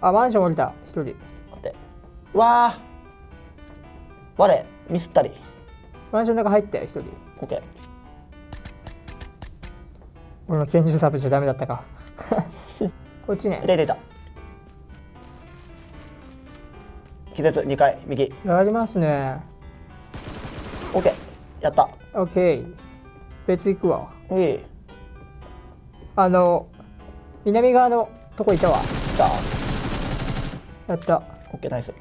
あ、マンション降りた。一人。 待って。うわー。我、ミスったり。 マンションの中入ったよ、一人。 オッケー。 俺の拳銃サーブじゃダメだったか。こっちね。 いたいたいた。気絶2回、右。 やりますね。 オッケー。やった。 オッケー。別行くわ。 うい。 南側のとこいたわ。 来た。 やった。 オッケー、ナイス。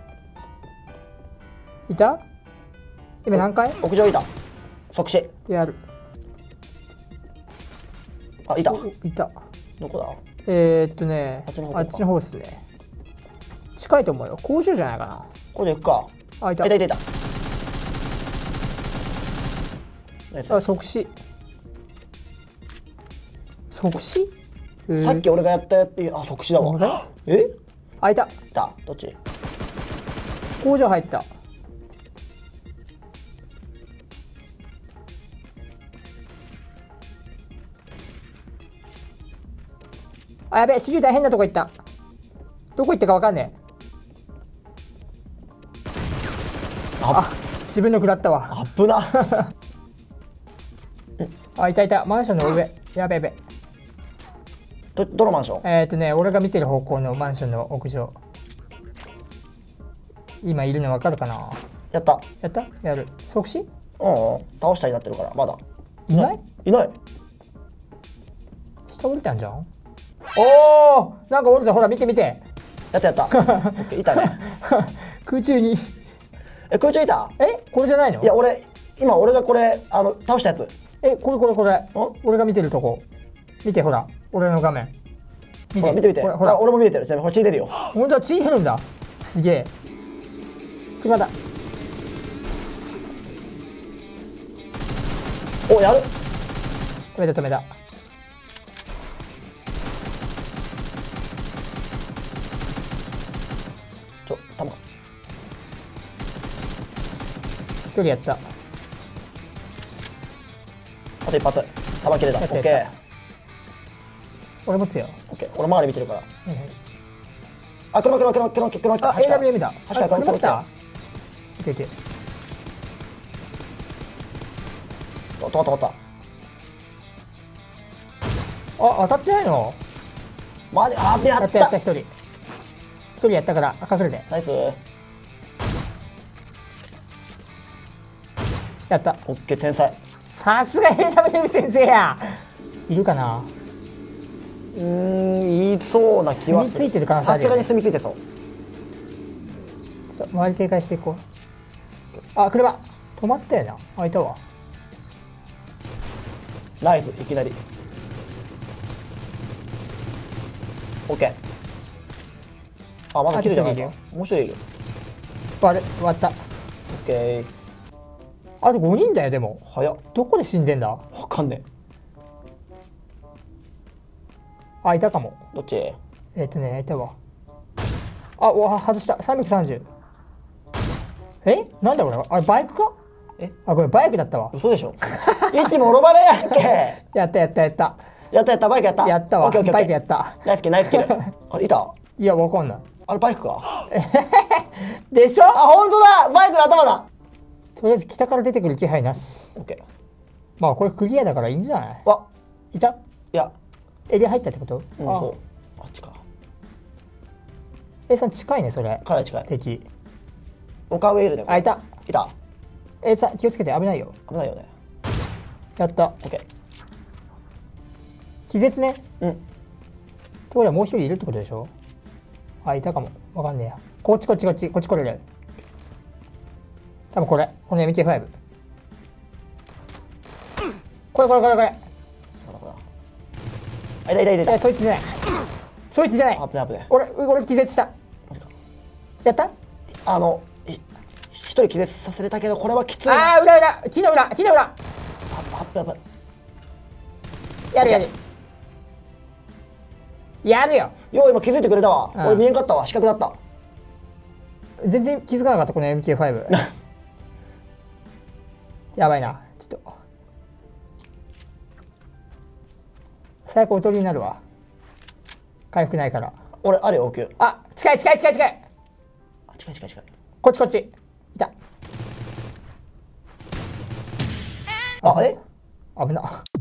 いた？今何回？ 屋上いた。即死。 やる。 あ、いた。 いた。 どこだ？ あっちの方っすね。近いと思うよ。工場じゃないかな。 これで行くか。 あ、いた。 いたいたいた。ナイス。 あ、即死。即死？ さっき俺がやったやつ、あ、即死だわ。え？ あ、いた。 いた。どっち？ 工場入った。あ、やべえ、手榴弾変なとこ行った。どこ行ったかわかんねえ。あ、自分の食らったわ。 あっぶな。 あ、いたいた。マンションの上。やべえやべえ。 どのマンション？ 俺が見てる方向のマンションの屋上。今いるのわかるかな？ やった。 やった？やる。即死？ うん、倒したりなってるから、まだ。 いない？ いない。 下降りたんじゃん。おお、なんかおるぞ、ほら見て見て。 やったやった。オッケー、いたね。 空中に。 空中いた？ これじゃないの？ いや、俺がこれ、倒したやつ。 これ。俺が見てるとこ。見て、ほら、俺の画面。 見て見て。ほら、俺も見えてる。ほら、血出るよ。 ほんとだ、血出るんだ。すげえ。車だ。 お、やる。 止めた。 弾。 一人やった。 あと一発。弾切れた。オッケー。 俺持つよ。 オッケー。俺周り見てるから。あ、車。 あ、AWM だ。 走った。 車来た。いけ。 止まった。 あ、当たってないの？ マジ？あ、やった。 やった、一人やったから隠れて。 ナイス。 やった。 オッケー、天才。 さすがAWM先生や。いるかな？ いそうな気はする。 住み着いてる可能性あるよね。 さすがに住み着いてそう。 ちょっと周り警戒していこう。あ、車止まったよな。あ、いたわ。 ナイス、いきなり。オッケー。あ、まだ切るじゃないか。もう一人いる。 終わった。 オッケー。 あと5人だよ。でも早っ。 どこで死んでんだ？ わかんねあ、いたかも。 どっち？ いたわ。あ、外した。330。なんだこれ？あれバイクか？あ、これバイクだったわ。 嘘でしょ。いつもロバレやんけ。 やった。 バイクやった。 やったわ。 オッケーバイクやった。 ナイスキル。あれいた？ いや、わかんない。 あれバイクか。 でしょ？ あ、本当だ。バイクの頭だ。 とりあえず北から出てくる気配なし。 オッケー。 まあこれクリアだからいいんじゃない？いた？ いや。 エリア入ったってこと？ そう。あっちか。 さん近いね、それ。 かなり近い。 敵。 丘上いるね。 あ、いた。さん気をつけて、危ないよ。 危ないよね。 やった。 オッケー。 気絶ね。 うん。 ってことはもう一人いるってことでしょ？あ、いたかも。わかんねえや。こっち来れる。多分この MK5。これ。 いた。 そいつじゃない。 危ない。 俺気絶した。やった？ 一人気絶させれたけど、これはきつい。 あー、裏。木の裏。 やばい。 やるよ。 今気づいてくれたわ。俺見えんかったわ。死角だった。 全然気づかなかった、この MK5。やばいな。ちょっと最悪おとりになるわ。回復ないから。 俺あるよ、奥。 あ、近い近い近い近い。 あ、近い近い近い。 こっちこっち。いた。 あ、え危な。